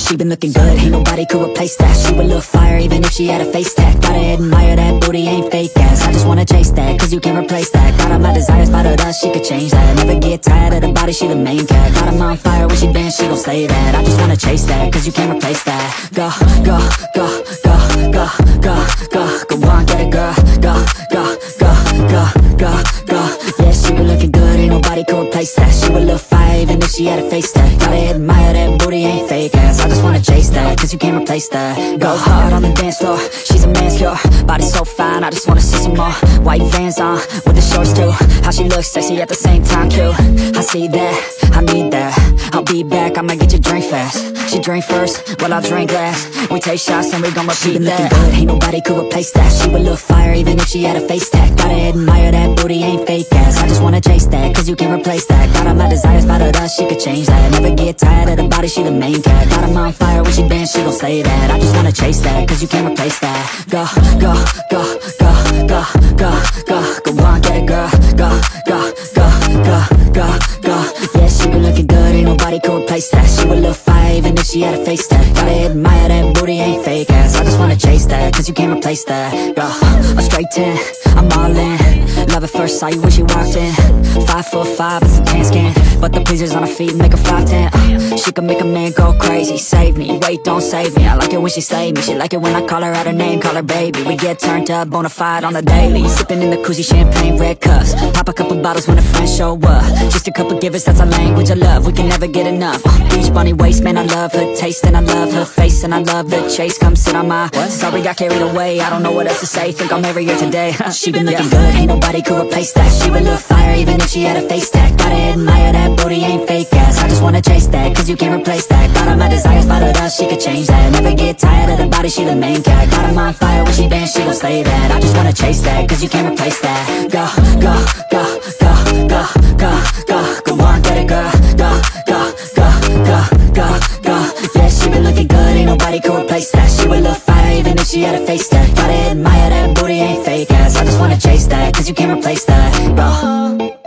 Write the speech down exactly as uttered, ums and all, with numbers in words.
She been looking good, ain't nobody could replace that. She would look fire even if she had a face tag. Gotta admire that booty, ain't fake ass. I just wanna chase that, cause you can't replace that. Got all my desires, but her dust, she could change that. Never get tired of the body, she the main cat. Got her on fire when she dance, she gon' slay that. I just wanna chase that, cause you can't replace that. Go, go, go, go, go, go, go, go on, get it girl. Go, go, go, go, go, go. Yeah, she been looking good, ain't nobody could replace that. She would look fire even if she had a face tag. Gotta admire that booty, ain't fake ass. I just wanna chase that, cause you can't replace that. Go hard on the dance floor, she's a man's cure. Body so fine, I just wanna see some more. White Vans on, with the shorts too. How she looks sexy at the same time, cute. I see that, I need that. I'll be back, I'ma get your drink fast. She drink first, well I'll drink last. We take shots and we gon' repeat she been that. Looking good, ain't nobody could replace that. She would look fire even if she had a face tag. Gotta admire that booty, ain't fake ass. I just wanna chase that, cause you can't replace that. Got all my desires, but her dust, she could change that. Never get tired of the body, she the main cat. Got her on fire when she dance, she gon' slay that. I just wanna chase that, cause you can't replace that. Go, go, go, go, go, go, go, go on, get it girl. Go, go, go, go, go, go. Yeah, she been looking good, ain't nobody could replace that. She would look fire even if she had a face tag. Gotta admire that booty, ain't fake ass. I just wanna chase that, cause you can't replace that. Go, a straight ten, I'm all in. Love at first sight when she walked in. Five foot five and some tan skin, but the pleasers on her feet make her five ten. uh, She can make a man go crazy, save me, wait don't save me. I like it when she slay me, she like it when I call her out her name, call her baby. We get turned up, bonafide on the daily. Sipping in the koozie, champagne, red cups. Pop a couple bottles when a friend show up. Just a couple givers, that's our language of love. We can never get enough. uh, Beach bunny waist, man I love her taste. And I love her face, and I love the chase. Come sit on my, what? Sorry got carried away, I don't know what else to say. Think I'll marry her today. She been looking good, ain't nobody could replace that. She would look fire even if she had a face tag. Gotta admire that booty, ain't fake ass. I just wanna chase that, cause you can't replace that. Got all my desires, but her dust, she could change that. Never get tired of the body, she the main cat. Got her on fire when she dance, she gon' slay that. I just wanna chase that, cause you can't replace that. Go, go, go, go, go, go, go, go on, get it girl. Go, go, go, go, go, go. Yeah, she been looking good, ain't nobody could replace that. She would look fire even if she had a face tag. Gotta admire that booty, ain't fake ass. I just wanna chase that, cause you can't replace that. Go.